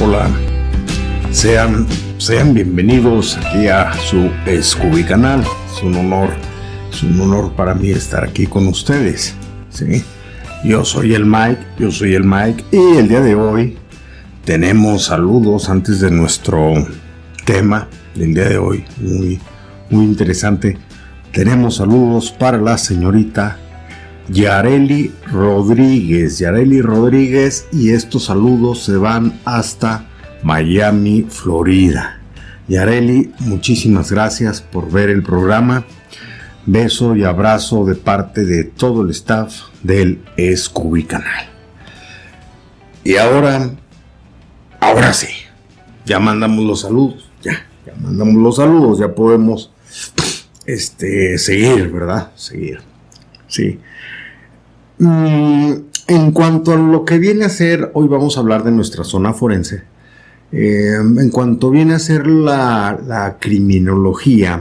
hola. Sean bienvenidos aquí a su Scooby Canal. Es un honor para mí estar aquí con ustedes, ¿sí? Yo soy el Mike y el día de hoy tenemos saludos antes de nuestro tema del día de hoy, muy interesante. Tenemos saludos para la señorita Yareli Rodríguez, y estos saludos se van hasta Miami, Florida. Yareli, muchísimas gracias por ver el programa. Beso y abrazo de parte de todo el staff del Scooby Canal. Y ahora sí, ya mandamos los saludos, ya podemos seguir, ¿verdad? Seguir, sí. En cuanto a lo que viene a ser, hoy vamos a hablar de nuestra zona forense. En cuanto viene a ser la criminología,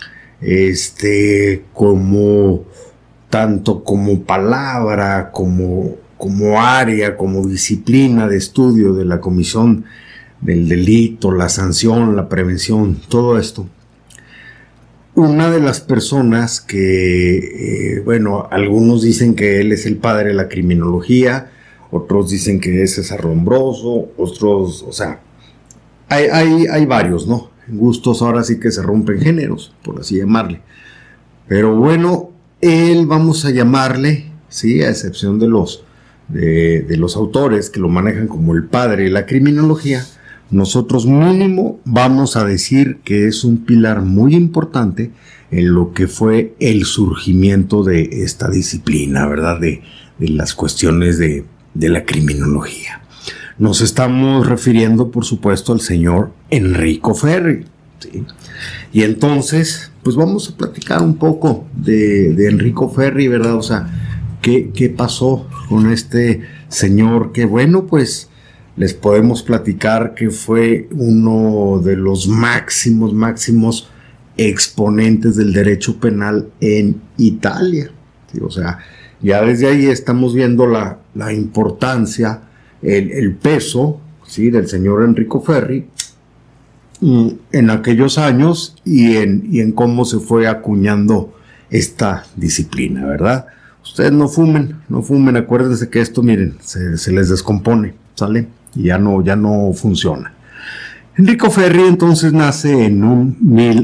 tanto como palabra, como área, como disciplina de estudio de la comisión del delito, la sanción, la prevención, todo esto. Una de las personas que, algunos dicen que él es el padre de la criminología, otros dicen que es César Lombroso, otros, hay varios, ¿no? En gustos ahora sí que se rompen géneros, por así llamarle. Pero bueno, él vamos a llamarle, sí, a excepción de los autores que lo manejan como el padre de la criminología, nosotros mínimo vamos a decir que es un pilar muy importante en lo que fue el surgimiento de esta disciplina, ¿verdad? De las cuestiones de la criminología. Nos estamos refiriendo, por supuesto, al señor Enrico Ferri, ¿sí? Y entonces, pues vamos a platicar un poco de Enrico Ferri, ¿verdad? O sea, ¿qué pasó con este señor? Que bueno, pues les podemos platicar que fue uno de los máximos exponentes del derecho penal en Italia, ¿sí? O sea, ya desde ahí estamos viendo la importancia, el peso, ¿sí?, del señor Enrico Ferri en aquellos años y en cómo se fue acuñando esta disciplina, ¿verdad? Ustedes no fumen, acuérdense que esto, miren, se les descompone, ¿sale? Y ya no funciona. Enrico Ferri entonces nace en un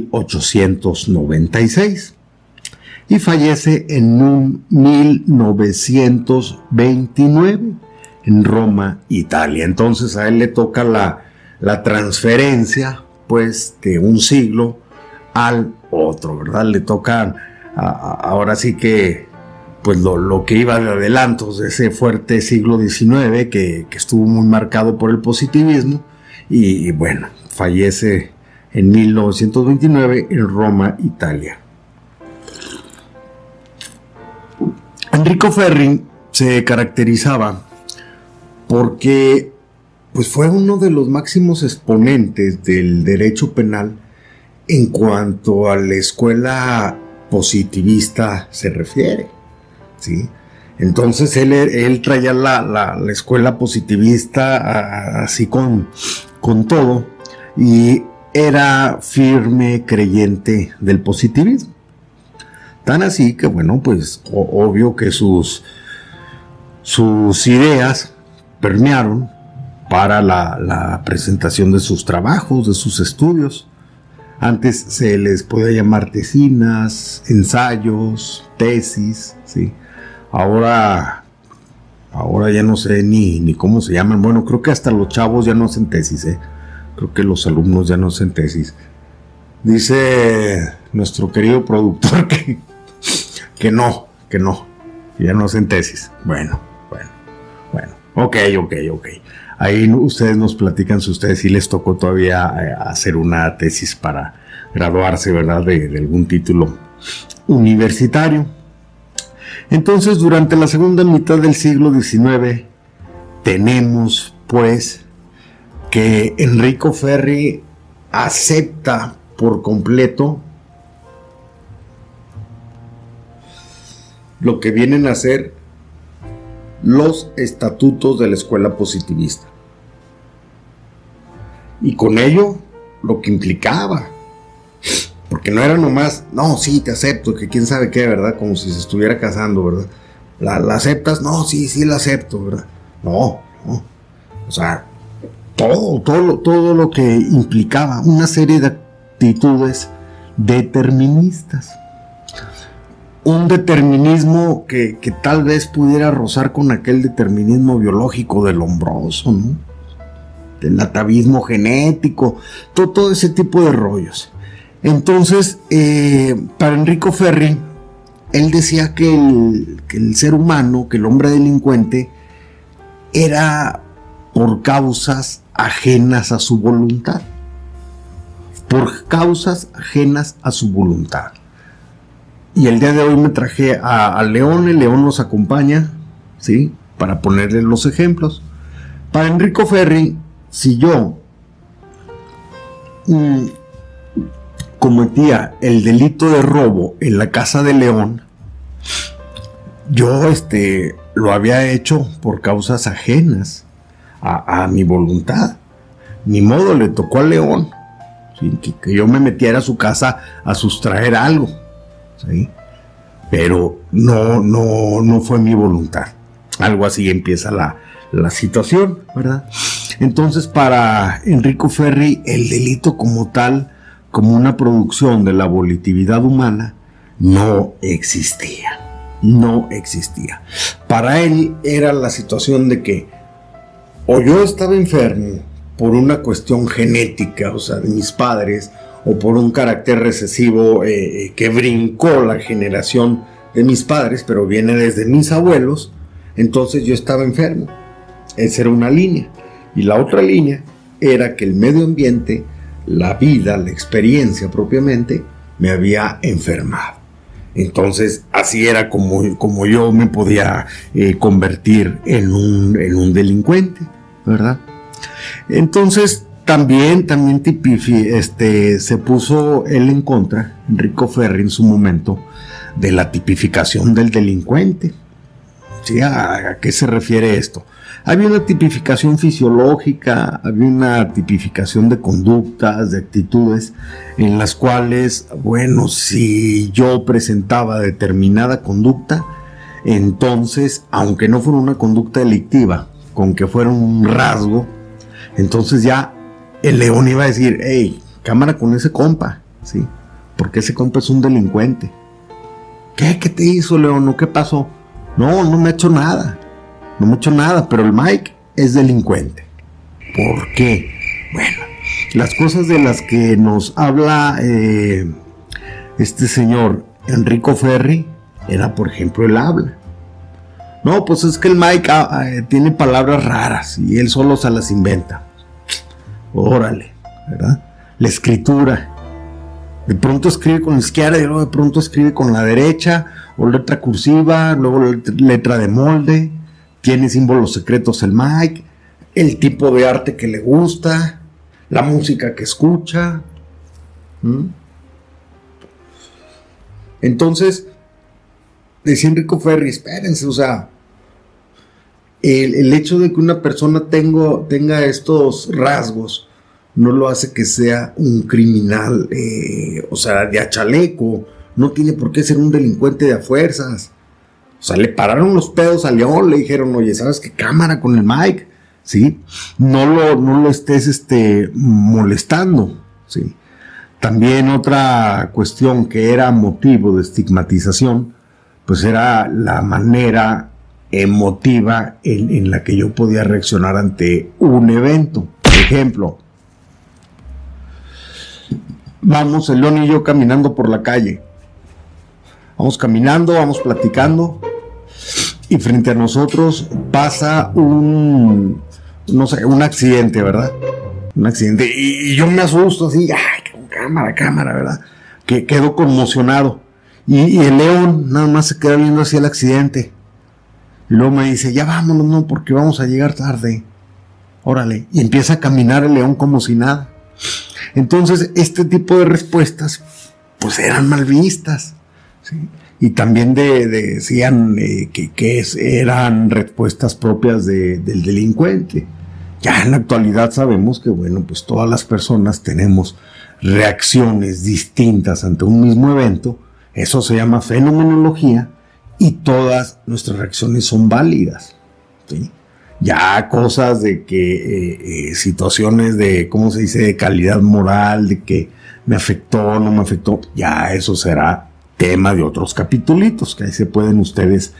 1896 y fallece en un 1929 en Roma, Italia. Entonces a él le toca la transferencia, pues, de un siglo al otro, ¿verdad? Le toca ahora sí que pues lo que iba de adelantos de ese fuerte siglo XIX que estuvo muy marcado por el positivismo y bueno, fallece en 1929 en Roma, Italia. Enrico Ferri se caracterizaba porque pues fue uno de los máximos exponentes del derecho penal en cuanto a la escuela positivista se refiere, ¿sí? Entonces él traía la escuela positivista así con todo y era firme creyente del positivismo. Tan así que bueno, pues obvio que sus ideas permearon para la presentación de sus trabajos, de sus estudios. Antes se les podía llamar tesinas, ensayos, tesis, ¿sí? Ahora ya no sé ni cómo se llaman. Bueno, creo que hasta los chavos ya no hacen tesis, ¿eh? Creo que los alumnos ya no hacen tesis. Dice nuestro querido productor que no, ya no hacen tesis. Bueno. Ok. Ahí ustedes nos platican si ustedes sí les tocó todavía hacer una tesis para graduarse, ¿verdad? De algún título universitario. Entonces, durante la segunda mitad del siglo XIX, tenemos, pues, que Enrico Ferri acepta por completo lo que vienen a ser los estatutos de la escuela positivista. y con ello lo que implicaba. Porque no era nomás, no, sí, te acepto, que quién sabe qué, ¿verdad? Como si se estuviera casando, ¿verdad? ¿La aceptas? No, sí, la acepto, ¿verdad? No. O sea, todo lo que implicaba una serie de actitudes deterministas. Un determinismo que tal vez pudiera rozar con aquel determinismo biológico del hombroso, ¿no? Del atavismo genético, todo ese tipo de rollos. Entonces, para Enrico Ferri, él decía que el ser humano, que el hombre delincuente, era por causas ajenas a su voluntad. Por causas ajenas a su voluntad. Y el día de hoy me traje a León, el León nos acompaña, ¿sí? Para ponerle los ejemplos. Para Enrico Ferri, si yo cometía el delito de robo en la casa de León, yo lo había hecho por causas ajenas a mi voluntad. Ni modo, le tocó a León, ¿sí? que yo me metiera a su casa a sustraer algo, ¿sí? Pero no fue mi voluntad. Algo así empieza la situación, ¿verdad? Entonces, para Enrico Ferri, el delito como tal, como una producción de la volitividad humana, no existía. Para él era la situación de que o yo estaba enfermo por una cuestión genética, o sea, de mis padres, o por un carácter recesivo que brincó la generación de mis padres, pero viene desde mis abuelos, entonces yo estaba enfermo. Esa era una línea. Y la otra línea era que el medio ambiente, la vida, la experiencia propiamente, me había enfermado. Entonces, así era como yo me podía convertir en un delincuente, ¿verdad? Entonces, también se puso él en contra, Enrico Ferri en su momento, de la tipificación del delincuente. ¿Sí? ¿A qué se refiere esto? Había una tipificación fisiológica, había una tipificación de conductas, de actitudes, en las cuales, bueno, si yo presentaba determinada conducta, entonces, aunque no fuera una conducta delictiva, con que fuera un rasgo, entonces ya el León iba a decir, hey, cámara con ese compa, ¿sí? Porque ese compa es un delincuente. ¿Qué te hizo, León? ¿O qué pasó? No me ha hecho nada. No me ha hecho nada, pero el Mike es delincuente. ¿Por qué? Bueno, las cosas de las que nos habla este señor Enrico Ferri era, por ejemplo, el habla. No, pues es que el Mike tiene palabras raras y él solo se las inventa. Órale, ¿verdad? La escritura. De pronto escribe con la izquierda y luego de pronto escribe con la derecha, o letra cursiva, luego letra de molde. Tiene símbolos secretos el Mike, el tipo de arte que le gusta, la música que escucha. Entonces, decía Enrico Ferri, espérense, o sea, el hecho de que una persona tenga estos rasgos no lo hace que sea un criminal, o sea, de a chaleco. No tiene por qué ser un delincuente de a fuerzas. O sea, le pararon los pedos a León, le dijeron, oye, ¿sabes qué? Cámara con el Mike, ¿sí? No lo estés molestando, ¿sí? También otra cuestión que era motivo de estigmatización, pues era la manera emotiva en la que yo podía reaccionar ante un evento. Por ejemplo, vamos el León y yo caminando por la calle. Vamos caminando, vamos platicando, y frente a nosotros pasa un accidente, ¿verdad? Un accidente, y yo me asusto así, ¡ay, cámara!, ¿verdad? Que quedo conmocionado. Y el León nada más se queda viendo hacia el accidente. Y luego me dice, ya vámonos, no, porque vamos a llegar tarde. Órale. Y empieza a caminar el León como si nada. Entonces, este tipo de respuestas, pues eran mal vistas, ¿sí? Y también decían que eran respuestas propias del delincuente. Ya en la actualidad sabemos que, bueno, pues todas las personas tenemos reacciones distintas ante un mismo evento. Eso se llama fenomenología y todas nuestras reacciones son válidas, ¿sí? Ya cosas de que situaciones de, ¿cómo se dice?, de calidad moral, de que me afectó, no me afectó, ya eso será tema de otros capitulitos que ahí se pueden ustedes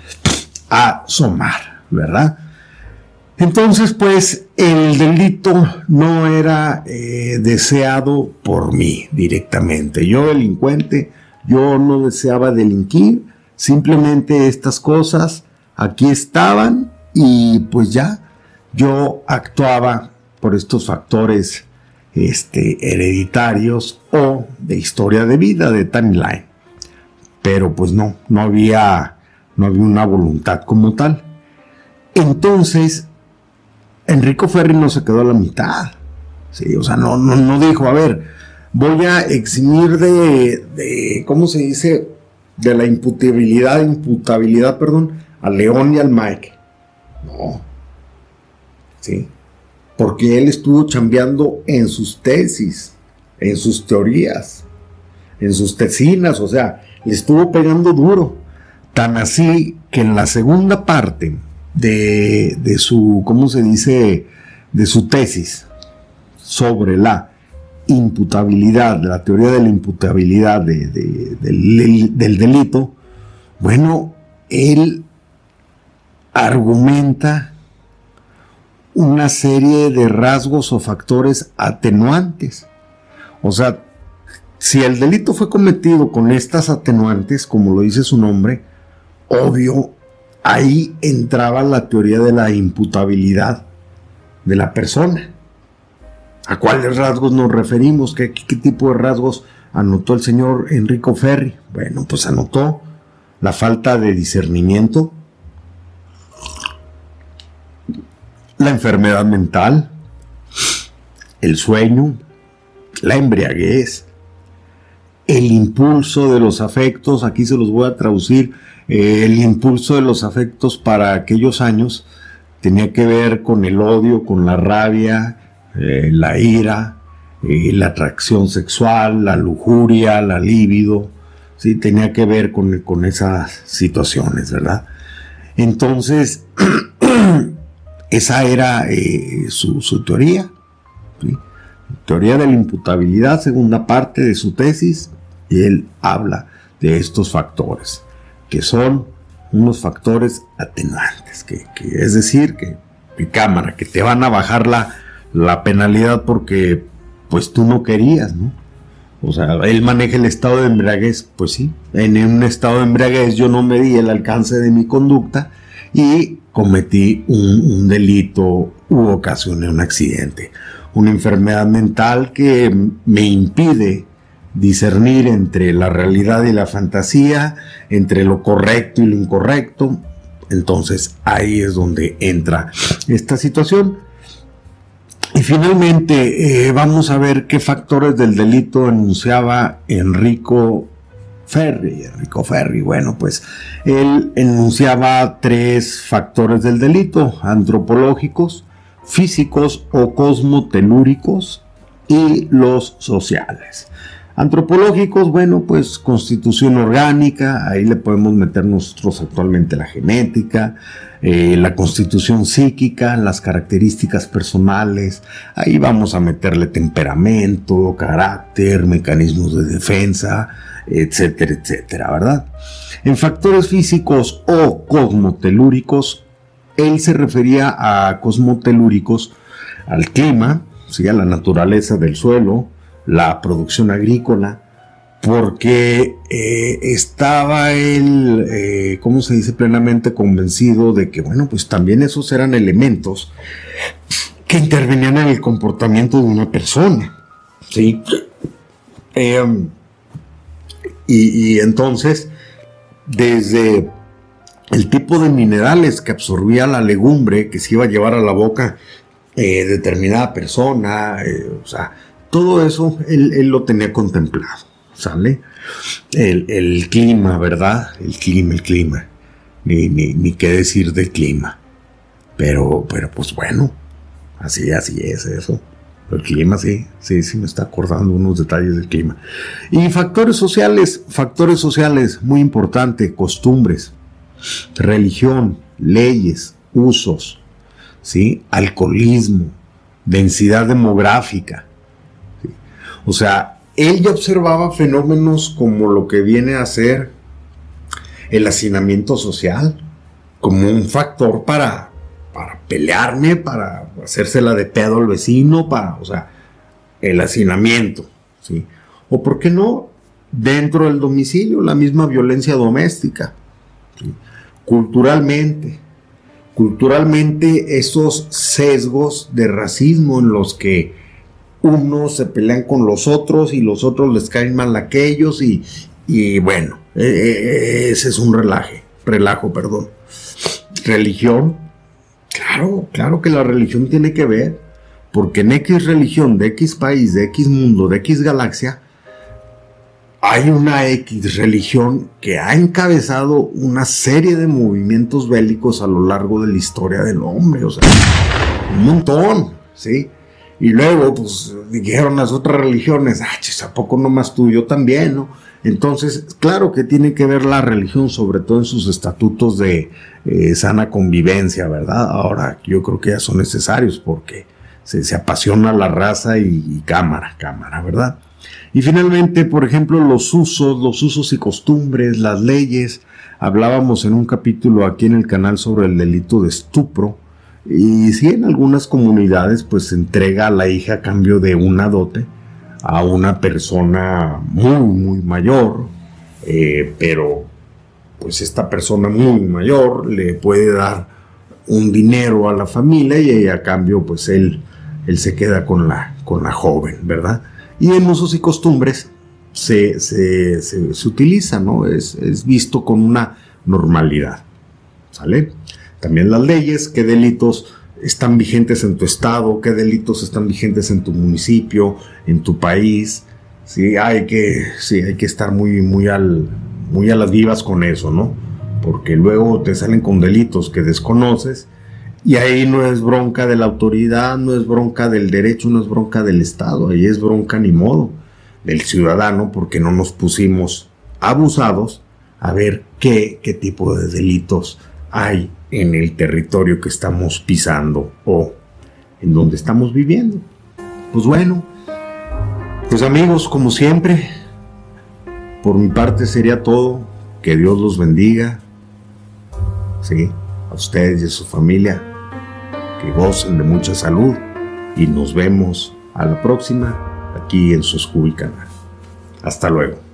asomar, ¿verdad? Entonces, pues, el delito no era deseado por mí directamente. Yo, delincuente, yo no deseaba delinquir, simplemente estas cosas aquí estaban y pues ya, yo actuaba por estos factores hereditarios o de historia de vida, de timeline. Pero pues no había una voluntad como tal. Entonces, Enrico Ferri no se quedó a la mitad, ¿sí? O sea, no dijo, a ver, voy a eximir de ¿cómo se dice?, de la imputabilidad, a León y al Mike. No, ¿sí? Porque él estuvo chambeando en sus tesis, en sus teorías, en sus tesinas, o sea, le estuvo pegando duro. Tan así que en la segunda parte de su, ¿cómo se dice?, de su tesis sobre la imputabilidad, la teoría de la imputabilidad del delito, bueno, él argumenta una serie de rasgos o factores atenuantes. O sea, si el delito fue cometido con estas atenuantes, como lo dice su nombre, obvio, ahí entraba la teoría de la imputabilidad de la persona. ¿A cuáles rasgos nos referimos? ¿Qué tipo de rasgos anotó el señor Enrico Ferri? Bueno, pues anotó la falta de discernimiento, la enfermedad mental, el sueño, la embriaguez, el impulso de los afectos. Aquí se los voy a traducir. El impulso de los afectos para aquellos años tenía que ver con el odio, con la rabia, la ira, la atracción sexual, la lujuria, la libido, ¿sí? Tenía que ver con esas situaciones, ¿verdad? Entonces, esa era su teoría, ¿sí? Teoría de la imputabilidad, segunda parte de su tesis, y él habla de estos factores, que son unos factores atenuantes, que es decir, que cámara, que te van a bajar la penalidad porque pues tú no querías, ¿no? O sea, él maneja el estado de embriaguez, pues sí, en un estado de embriaguez yo no medí el alcance de mi conducta y cometí un delito u ocasioné un accidente, una enfermedad mental que me impide discernir entre la realidad y la fantasía, entre lo correcto y lo incorrecto. Entonces ahí es donde entra esta situación. Y finalmente vamos a ver qué factores del delito enunciaba Enrico Ferri. Bueno, pues él enunciaba 3 factores del delito: antropológicos, físicos o cosmotelúricos, y los sociales. Antropológicos, bueno, pues constitución orgánica, ahí le podemos meter nosotros actualmente la genética, la constitución psíquica, las características personales, ahí vamos a meterle temperamento, carácter, mecanismos de defensa, etcétera, etcétera, ¿verdad? En factores físicos o cosmotelúricos, él se refería a cosmotelúricos al clima, ¿sí?, a la naturaleza del suelo, la producción agrícola, porque estaba él, ¿cómo se dice?, plenamente convencido de que, bueno, pues también esos eran elementos que intervenían en el comportamiento de una persona, ¿sí? Y entonces, desde el tipo de minerales que absorbía la legumbre que se iba a llevar a la boca determinada persona, o sea, todo eso él lo tenía contemplado, ¿sale? El clima, ¿verdad? El clima. Ni qué decir del clima. Pero pues bueno, Así es eso. El clima, sí me está acordando unos detalles del clima. Y factores sociales muy importante, costumbres, religión, leyes, usos, ¿sí? Alcoholismo, densidad demográfica, ¿sí? O sea, él ya observaba fenómenos como lo que viene a ser el hacinamiento social, como un factor para pelearme, para hacérsela de pedo al vecino, o sea, el hacinamiento, ¿sí? O por qué no, dentro del domicilio, la misma violencia doméstica, ¿sí? Culturalmente esos sesgos de racismo en los que unos se pelean con los otros y los otros les caen mal a aquellos y bueno, ese es un relajo. Religión, claro que la religión tiene que ver, porque en X religión, de X país, de X mundo, de X galaxia, hay una X religión que ha encabezado una serie de movimientos bélicos a lo largo de la historia del hombre, o sea, un montón, ¿sí? Y luego, pues, dijeron las otras religiones, ¿a poco nomás tú? Yo también, ¿no? Entonces, claro que tiene que ver la religión, sobre todo en sus estatutos de sana convivencia, ¿verdad? Ahora, yo creo que ya son necesarios porque se apasiona la raza y cámara, ¿verdad? Y finalmente, por ejemplo, los usos y costumbres, las leyes. Hablábamos en un capítulo aquí en el canal sobre el delito de estupro. Y sí, en algunas comunidades pues se entrega a la hija a cambio de una dote a una persona muy mayor, pero pues esta persona muy mayor le puede dar un dinero a la familia y a cambio pues él se queda con la joven, ¿verdad? Y en usos y costumbres se utiliza, ¿no? Es visto con una normalidad, ¿sale? También las leyes, qué delitos están vigentes en tu estado, qué delitos están vigentes en tu municipio, en tu país. Sí, hay que estar muy a las vivas con eso, ¿no? Porque luego te salen con delitos que desconoces y ahí no es bronca de la autoridad, no es bronca del derecho, no es bronca del Estado, ahí es bronca ni modo del ciudadano porque no nos pusimos abusados a ver qué tipo de delitos hay en el territorio que estamos pisando o en donde estamos viviendo. Pues bueno, pues amigos, como siempre, por mi parte sería todo. Que Dios los bendiga, sí, a ustedes y a su familia, que gocen de mucha salud y nos vemos a la próxima aquí en su Scooby Canal. Hasta luego.